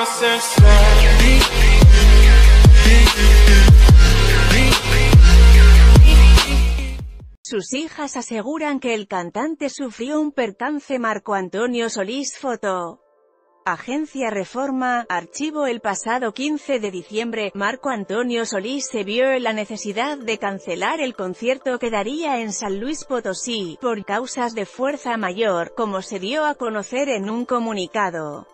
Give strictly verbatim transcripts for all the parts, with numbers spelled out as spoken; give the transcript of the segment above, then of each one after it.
Sus hijas aseguran que el cantante sufrió un percance. Marco Antonio Solís. Foto. Agencia Reforma. Archivo. El pasado quince de diciembre, Marco Antonio Solís se vio en la necesidad de cancelar el concierto que daría en San Luis Potosí, por causas de fuerza mayor, como se dio a conocer en un comunicado.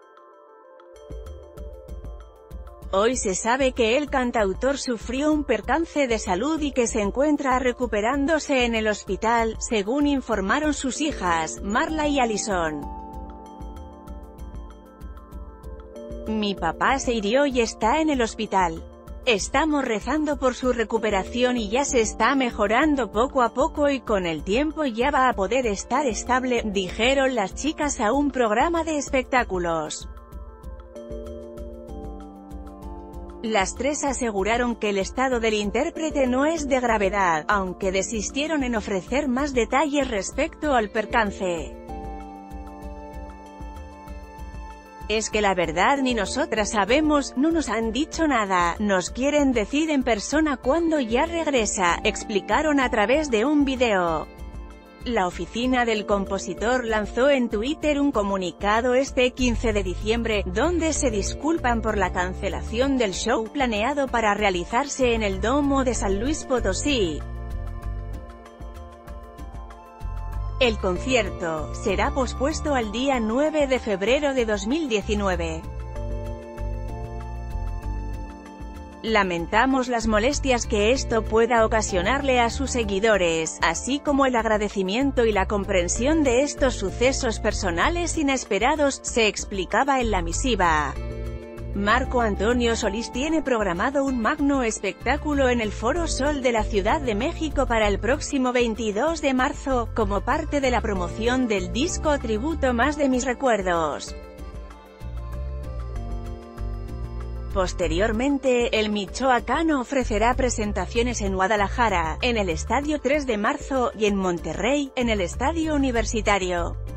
Hoy se sabe que el cantautor sufrió un percance de salud y que se encuentra recuperándose en el hospital, según informaron sus hijas, Marla y Alison. Mi papá se hirió y está en el hospital. Estamos rezando por su recuperación y ya se está mejorando poco a poco y con el tiempo ya va a poder estar estable, dijeron las chicas a un programa de espectáculos. Las tres aseguraron que el estado del intérprete no es de gravedad, aunque desistieron en ofrecer más detalles respecto al percance. Es que la verdad ni nosotras sabemos, no nos han dicho nada, nos quieren decir en persona cuándo ya regresa, explicaron a través de un video. La oficina del compositor lanzó en Twitter un comunicado este quince de diciembre, donde se disculpan por la cancelación del show planeado para realizarse en el Domo de San Luis Potosí. El concierto será pospuesto al día nueve de febrero de dos mil diecinueve. Lamentamos las molestias que esto pueda ocasionarle a sus seguidores, así como el agradecimiento y la comprensión de estos sucesos personales inesperados, se explicaba en la misiva. Marco Antonio Solís tiene programado un magno espectáculo en el Foro Sol de la Ciudad de México para el próximo veintidós de marzo, como parte de la promoción del disco tributo Más de mis recuerdos. Posteriormente, el michoacano ofrecerá presentaciones en Guadalajara, en el Estadio tres de marzo, y en Monterrey, en el Estadio Universitario.